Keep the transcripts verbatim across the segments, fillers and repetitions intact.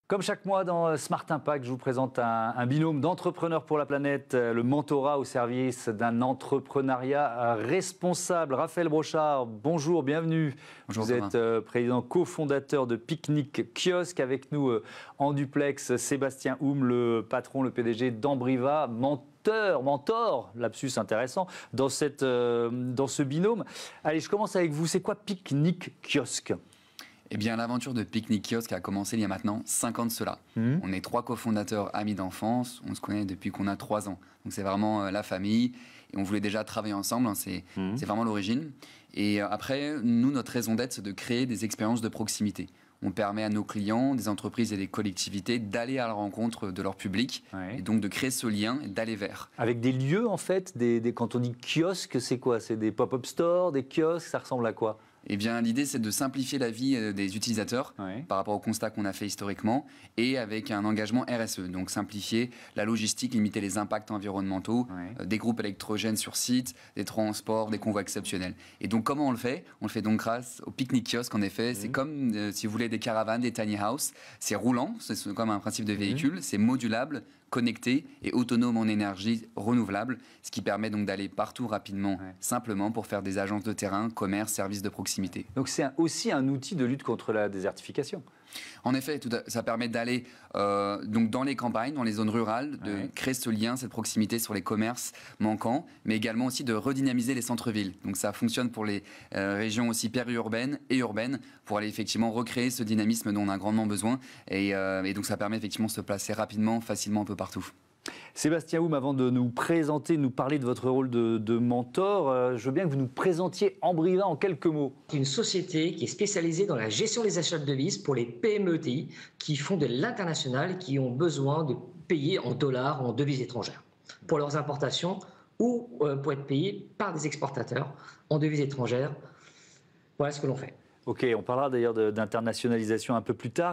Comme chaque mois dans Smart Impact, je vous présente un, un binôme d'entrepreneurs pour la planète, le mentorat au service d'un entrepreneuriat responsable. Raphaël Brochard, bonjour, bienvenue. Bonjour, vous êtes euh, président cofondateur de Picnic Kiosque. Avec nous euh, en duplex, Sébastien Houm, le patron, le P D G d'Ambriva, mentor, mentor, lapsus intéressant, dans, cette, euh, dans ce binôme. Allez, je commence avec vous. C'est quoi Picnic Kiosque ? Eh bien, l'aventure de Picnic Kiosque a commencé il y a maintenant cinq ans de cela. Mmh. On est trois cofondateurs amis d'enfance, on se connaît depuis qu'on a trois ans. Donc c'est vraiment euh, la famille, et on voulait déjà travailler ensemble, hein, c'est, mmh. c'est vraiment l'origine. Et euh, après, nous, notre raison d'être, c'est de créer des expériences de proximité. On permet à nos clients, des entreprises et des collectivités d'aller à la rencontre de leur public, ouais. et donc de créer ce lien et d'aller vers. Avec des lieux, en fait, des, des, quand on dit kiosque, c'est quoi ? C'est des pop-up stores, des kiosques, ça ressemble à quoi ? Eh bien, l'idée, c'est de simplifier la vie des utilisateurs oui. par rapport au constat qu'on a fait historiquement et avec un engagement R S E. Donc, simplifier la logistique, limiter les impacts environnementaux, oui. euh, des groupes électrogènes sur site, des transports, des convois exceptionnels. Et donc, comment on le fait ? On le fait donc grâce au Picnic Kiosque, en effet. Oui. C'est comme, euh, si vous voulez, des caravanes, des tiny house. C'est roulant, c'est comme un principe de véhicule. Oui. C'est modulable, connecté et autonome en énergie renouvelable, ce qui permet donc d'aller partout rapidement, ouais. simplement pour faire des agences de terrain, commerce, services de proximité. Donc c'est un, aussi un outil de lutte contre la désertification. En effet, tout à, ça permet d'aller euh, donc dans les campagnes, dans les zones rurales, de ouais. créer ce lien, cette proximité sur les commerces manquants, mais également aussi de redynamiser les centres-villes. Donc ça fonctionne pour les euh, régions aussi périurbaines et urbaines, pour aller effectivement recréer ce dynamisme dont on a grandement besoin. Et, euh, et donc ça permet effectivement de se placer rapidement, facilement un peu partout. Sébastien Houm, avant de nous présenter, nous parler de votre rôle de, de mentor, euh, je veux bien que vous nous présentiez Ambriva en quelques mots. C'est une société qui est spécialisée dans la gestion des achats de devises pour les P M E E T I qui font de l'international, qui ont besoin de payer en dollars, en devises étrangères, pour leurs importations ou euh, pour être payés par des exportateurs en devises étrangères. Voilà ce que l'on fait. Ok, on parlera d'ailleurs de, d'internationalisation un peu plus tard.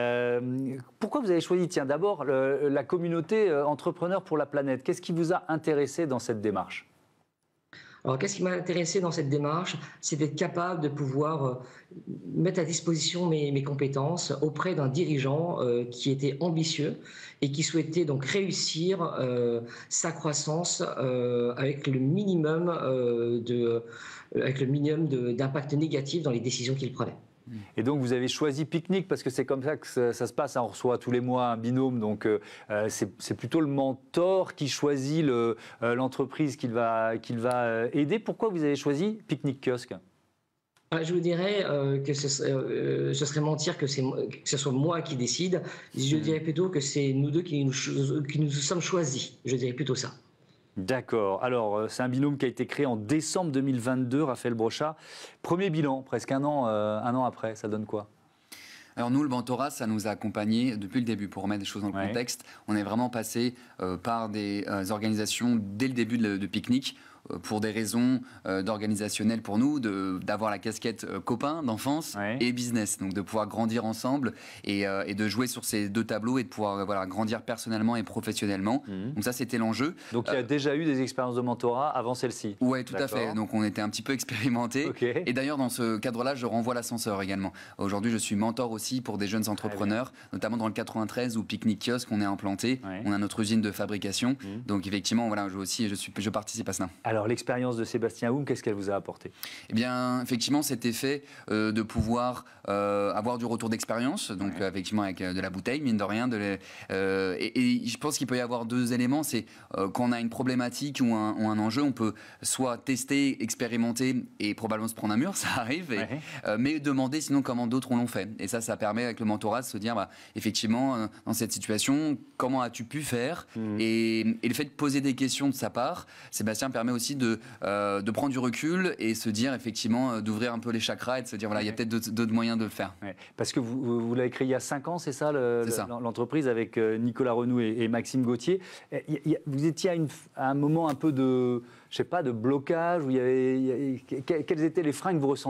Euh, pourquoi vous avez choisi, tiens, d'abord le, la communauté euh, entrepreneur pour la planète ? Qu'est-ce qui vous a intéressé dans cette démarche ? Alors, qu'est-ce qui m'a intéressé dans cette démarche ? C'est d'être capable de pouvoir euh, mettre à disposition mes, mes compétences auprès d'un dirigeant euh, qui était ambitieux et qui souhaitait donc réussir euh, sa croissance euh, avec le minimum euh, de, euh, avec le minimum de, d'impact négatif dans les décisions qu'il prenait. Et donc vous avez choisi Picnic parce que c'est comme ça que ça, ça se passe, on reçoit tous les mois un binôme, donc euh, c'est, c'est plutôt le mentor qui choisit le, euh, l'entreprise qu'il va, qu'il va aider. Pourquoi vous avez choisi Picnic Kiosque ? Je vous dirais euh, que ce, euh, ce serait mentir que, c'est, que ce soit moi qui décide. Je mmh. dirais plutôt que c'est nous deux qui nous, qui nous sommes choisis. Je dirais plutôt ça. D'accord. Alors, c'est un binôme qui a été créé en décembre deux mille vingt-deux, Raphaël Brochard. Premier bilan, presque un an, euh, un an après, ça donne quoi ? Alors nous, le mentorat, ça nous a accompagnés depuis le début. Pour remettre des choses dans le ouais. contexte, on est vraiment passé euh, par des euh, organisations dès le début de, de Picnic, pour des raisons euh, d'organisationnel pour nous, de, d'avoir la casquette euh, copain d'enfance ouais. et business, donc de pouvoir grandir ensemble et, euh, et de jouer sur ces deux tableaux et de pouvoir euh, voilà, grandir personnellement et professionnellement. Mmh. Donc ça, c'était l'enjeu. Donc il y a euh, déjà eu des expériences de mentorat avant celle-ci ? Oui, tout D'accord. à fait. Donc on était un petit peu expérimentés. Okay. Et d'ailleurs, dans ce cadre-là, je renvoie l'ascenseur également. Aujourd'hui, je suis mentor aussi pour des jeunes entrepreneurs, notamment dans le quatre-vingt-treize où Picnic Kiosque, on est implanté. Ouais. On a notre usine de fabrication. Mmh. Donc effectivement, voilà, je, aussi, je, suis, je participe à cela. Alors, l'expérience de Sébastien Houm, qu'est-ce qu'elle vous a apporté ? Eh bien, effectivement, cet effet euh, de pouvoir euh, avoir du retour d'expérience, donc ouais. euh, effectivement avec euh, de la bouteille, mine de rien. De les, euh, et, et je pense qu'il peut y avoir deux éléments. C'est euh, quand on a une problématique ou un, ou un enjeu, on peut soit tester, expérimenter et probablement se prendre un mur, ça arrive, et, ouais. euh, mais demander sinon comment d'autres l'ont fait. Et ça, ça permet avec le mentorat de se dire, bah, effectivement, euh, dans cette situation, comment as-tu pu faire ? mmh. et, et le fait de poser des questions de sa part, Sébastien permet aussi de Euh, de prendre du recul et se dire effectivement euh, d'ouvrir un peu les chakras et de se dire voilà, il y a peut-être d'autres, d'autres moyens de le faire. Ouais. Parce que vous, vous l'avez créé il y a cinq ans, c'est ça, le, c'est ça. l'entreprise avec Nicolas Renoux et, et Maxime Gauthier. Il y a, vous étiez à, une, à un moment un peu de, je sais pas, de blocage où il y avait, il y avait, quels étaient les freins que vous ressentiez ?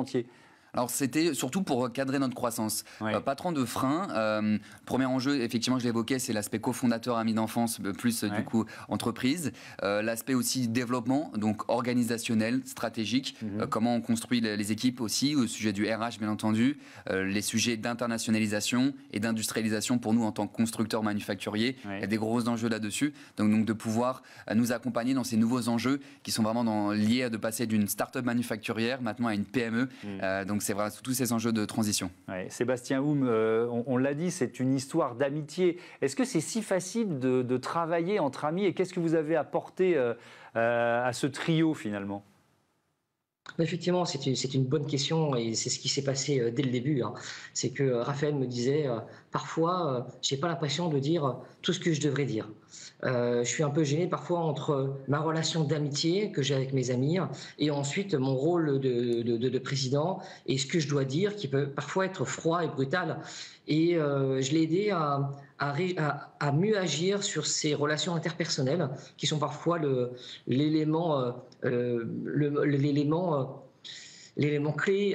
Alors c'était surtout pour cadrer notre croissance. Ouais. Euh, patron de frein, euh, premier enjeu, effectivement je l'évoquais, c'est l'aspect cofondateur, ami d'enfance, plus ouais. du coup entreprise. Euh, l'aspect aussi développement, donc organisationnel, stratégique, mm-hmm. euh, comment on construit les, les équipes aussi, au sujet du R H bien entendu, euh, les sujets d'internationalisation et d'industrialisation pour nous en tant que constructeurs manufacturiers. Ouais. Il y a des gros enjeux là-dessus, donc, donc de pouvoir euh, nous accompagner dans ces nouveaux enjeux qui sont vraiment dans, liés à de passer d'une start-up manufacturière maintenant à une P M E. Mm. Euh, donc c'est vrai, tous ces enjeux de transition. Ouais, Sébastien Houm, euh, on, on l'a dit, c'est une histoire d'amitié. Est-ce que c'est si facile de, de travailler entre amis et qu'est-ce que vous avez apporté euh, euh, à ce trio finalement ? Effectivement, c'est une, c'est une bonne question et c'est ce qui s'est passé euh, dès le début. Hein. C'est que euh, Raphaël me disait, euh, parfois, euh, je n'ai pas l'impression de dire tout ce que je devrais dire. Euh, je suis un peu gêné parfois entre ma relation d'amitié que j'ai avec mes amis et ensuite mon rôle de, de, de, de président et ce que je dois dire qui peut parfois être froid et brutal. Et euh, je l'ai aidé à, à, à, à mieux agir sur ces relations interpersonnelles qui sont parfois le, l'élément, euh, le, l'élément, euh, l'élément clé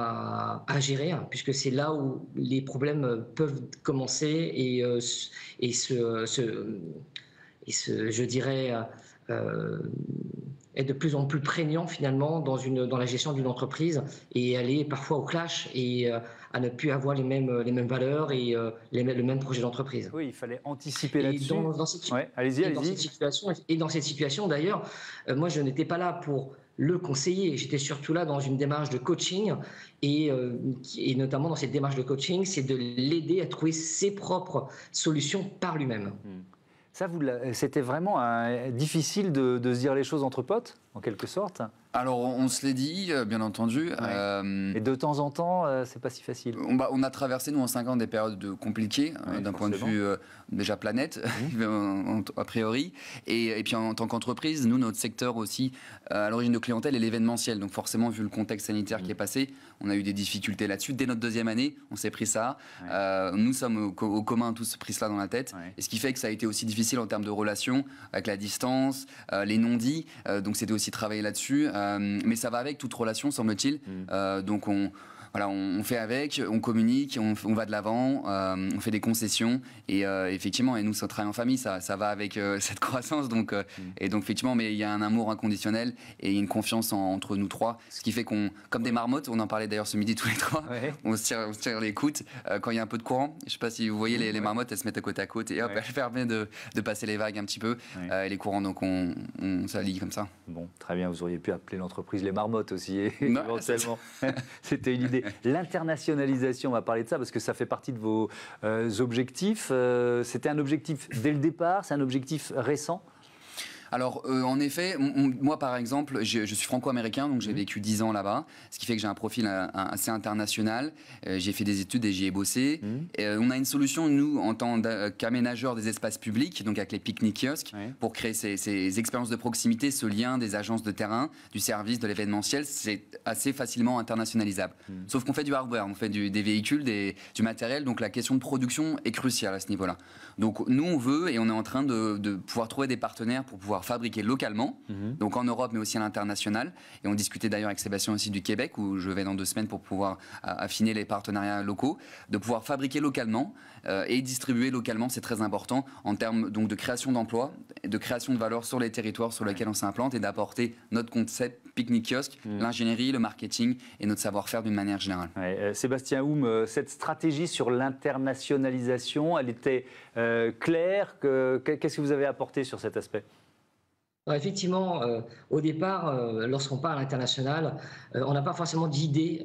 à, à gérer, hein, puisque c'est là où les problèmes peuvent commencer et, euh, et se, se et ce, je dirais, euh, est de plus en plus prégnant finalement dans, une, dans la gestion d'une entreprise et aller parfois au clash et euh, à ne plus avoir les mêmes, les mêmes valeurs et euh, les, le même projet d'entreprise. Oui, il fallait anticiper là-dessus. Dans, dans cette, ouais, allez-y, allez-y. Dans cette situation, et dans cette situation d'ailleurs, euh, moi je n'étais pas là pour le conseiller, j'étais surtout là dans une démarche de coaching et, euh, et notamment dans cette démarche de coaching, c'est de l'aider à trouver ses propres solutions par lui-même. Mmh. Ça, vous, c'était vraiment un, difficile de, de se dire les choses entre potes, en quelque sorte. Alors, on se l'est dit, bien entendu. Ouais. Euh, Et de temps en temps, euh, c'est pas si facile. On, bah, on a traversé, nous, en cinq ans, des périodes de compliquées, ouais, d'un point de vue euh, déjà planète, mmh. a priori. Et, et puis, en, en tant qu'entreprise, nous, notre secteur aussi, euh, à l'origine de clientèle, est l'événementiel. Donc, forcément, vu le contexte sanitaire mmh. qui est passé, on a eu des difficultés là-dessus. Dès notre deuxième année, on s'est pris ça. Ouais. Euh, nous sommes au, au commun tous pris cela dans la tête. Ouais. Et ce qui fait que ça a été aussi difficile en termes de relations, avec la distance, euh, les non-dits. Euh, donc, c'était aussi travailler là-dessus. Euh, mais ça va avec toute relation, semble-t-il. Mmh. Euh, donc, on... Voilà, on, on fait avec, on communique, on, on va de l'avant, euh, on fait des concessions et euh, effectivement, et nous, ça travaille en famille, ça, ça va avec euh, cette croissance. Donc, euh, mmh. Et donc, effectivement, mais il y a un amour inconditionnel et une confiance en, entre nous trois, ce qui fait qu'on, comme des marmottes, on en parlait d'ailleurs ce midi tous les trois, ouais. on, se tire, on se tire les coudes euh, quand il y a un peu de courant. Je ne sais pas si vous voyez les, les marmottes, elles se mettent à côte à côte et hop, ouais. elles permettent de, de passer les vagues un petit peu ouais. euh, et les courants, donc on, on s'allie comme ça. Bon, très bien, vous auriez pu appeler l'entreprise les marmottes aussi, non, éventuellement. C'était une idée. L'internationalisation, on va parler de ça parce que ça fait partie de vos euh, objectifs. Euh, c'était un objectif dès le départ, c'est un objectif récent ? Alors, euh, en effet, on, moi, par exemple, je, je suis franco-américain, donc j'ai mmh. vécu dix ans là-bas, ce qui fait que j'ai un profil un, un, assez international. Euh, j'ai fait des études et j'y ai bossé. Mmh. Et, euh, on a une solution, nous, en tant qu'aménageurs des espaces publics, donc avec les pique-niques kiosques, oui. pour créer ces, ces expériences de proximité, ce lien des agences de terrain, du service, de l'événementiel. C'est assez facilement internationalisable. Mmh. Sauf qu'on fait du hardware, on fait du, des véhicules, des, du matériel, donc la question de production est cruciale à ce niveau-là. Donc, nous, on veut et on est en train de, de pouvoir trouver des partenaires pour pouvoir fabriquer localement, mmh. donc en Europe mais aussi à l'international. Et on discutait d'ailleurs avec Sébastien aussi du Québec, où je vais dans deux semaines pour pouvoir affiner les partenariats locaux, de pouvoir fabriquer localement euh, et distribuer localement, c'est très important en termes donc de création d'emplois, de création de valeur sur les territoires sur lesquels on s'implante et d'apporter notre concept pique-nique kiosque, mmh. l'ingénierie, le marketing et notre savoir-faire d'une manière générale. Ouais, euh, Sébastien Houm, euh, cette stratégie sur l'internationalisation, elle était euh, claire que, qu'est-ce que vous avez apporté sur cet aspect ? Alors effectivement, euh, au départ, euh, lorsqu'on part à l'international, euh, on n'a pas forcément d'idées,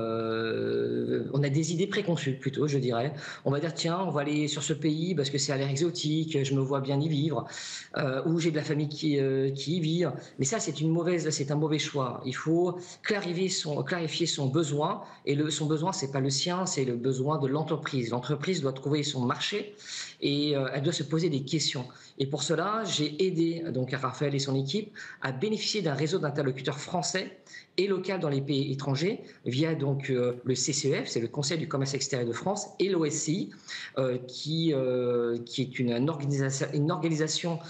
euh, on a des idées préconçues plutôt, je dirais. On va dire, tiens, on va aller sur ce pays parce que c'est à l'air exotique, je me vois bien y vivre, euh, ou j'ai de la famille qui, euh, qui y vit. Mais ça, c'est une mauvaise, c'est un mauvais choix. Il faut clarifier son, clarifier son besoin, et le, son besoin, c'est pas le sien, c'est le besoin de l'entreprise. L'entreprise doit trouver son marché et euh, elle doit se poser des questions. Et pour cela, j'ai aidé donc Raphaël et son équipe à bénéficier d'un réseau d'interlocuteurs français et local dans les pays étrangers via donc euh, le C C E F, c'est le Conseil du commerce extérieur de France, et l'O S C I, euh, qui, euh, qui est une, une, organisation, une organisation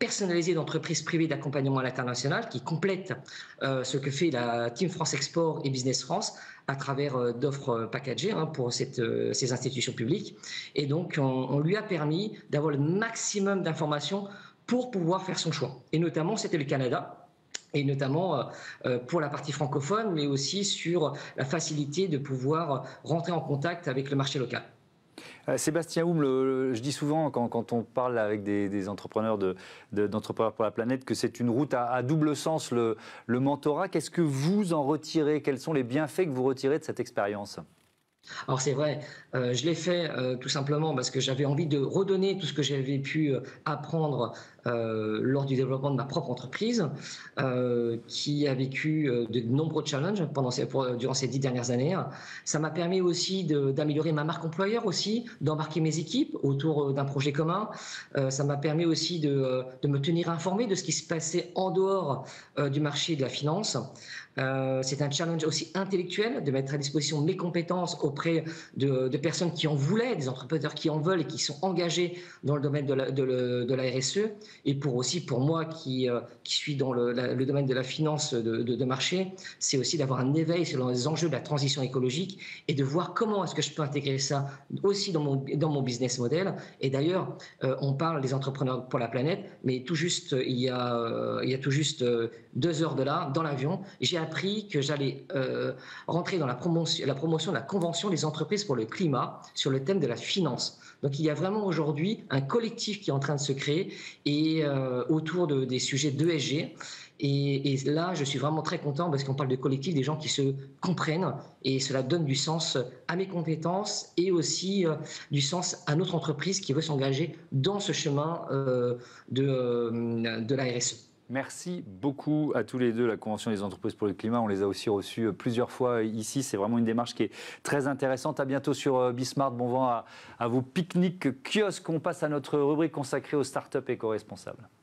personnalisée d'entreprises privées d'accompagnement à l'international qui complète euh, ce que fait la Team France Export et Business France à travers euh, d'offres packagées hein, pour cette, euh, ces institutions publiques. Et donc, on, on lui a permis d'avoir le maximum d'informations pour pouvoir faire son choix. Et notamment, c'était le Canada. Et notamment euh, pour la partie francophone, mais aussi sur la facilité de pouvoir rentrer en contact avec le marché local. Euh, Sébastien Houm, le, le, je dis souvent quand, quand on parle avec des, des entrepreneurs de, de, d'entrepreneurs pour la planète que c'est une route à, à double sens, le, le mentorat. Qu'est-ce que vous en retirez? Quels sont les bienfaits que vous retirez de cette expérience? Alors c'est vrai, euh, je l'ai fait euh, tout simplement parce que j'avais envie de redonner tout ce que j'avais pu apprendre euh, lors du développement de ma propre entreprise, euh, qui a vécu euh, de nombreux challenges pendant ces, pour, durant ces dix dernières années. Ça m'a permis aussi de, d'améliorer ma marque employeur aussi, d'embarquer mes équipes autour d'un projet commun. Euh, ça m'a permis aussi de, de me tenir informé de ce qui se passait en dehors euh, du marché de la finance. Euh, c'est un challenge aussi intellectuel de mettre à disposition mes compétences auprès de, de personnes qui en voulaient, des entrepreneurs qui en veulent et qui sont engagés dans le domaine de la, de, le, de la R S E. Et pour aussi pour moi qui, euh, qui suis dans le, la, le domaine de la finance de, de, de marché, c'est aussi d'avoir un éveil sur les enjeux de la transition écologique et de voir comment est-ce que je peux intégrer ça aussi dans mon, dans mon business model. Et d'ailleurs, euh, on parle des entrepreneurs pour la planète, mais tout juste il y a, euh, il y a tout juste euh, deux heures de là, dans l'avion, j'ai appris que j'allais euh, rentrer dans la promotion, la promotion de la Convention des entreprises pour le climat sur le thème de la finance. Donc il y a vraiment aujourd'hui un collectif qui est en train de se créer et euh, autour de, des sujets d'E S G. Et, et là, je suis vraiment très content parce qu'on parle de collectif, des gens qui se comprennent et cela donne du sens à mes compétences et aussi euh, du sens à notre entreprise qui veut s'engager dans ce chemin euh, de, euh, de la R S E. Merci beaucoup à tous les deux. La Convention des entreprises pour le climat, on les a aussi reçus plusieurs fois ici. C'est vraiment une démarche qui est très intéressante. À bientôt sur Bismart. Bon vent à, à vos pique-niques kiosques. On passe à notre rubrique consacrée aux startups éco-responsables.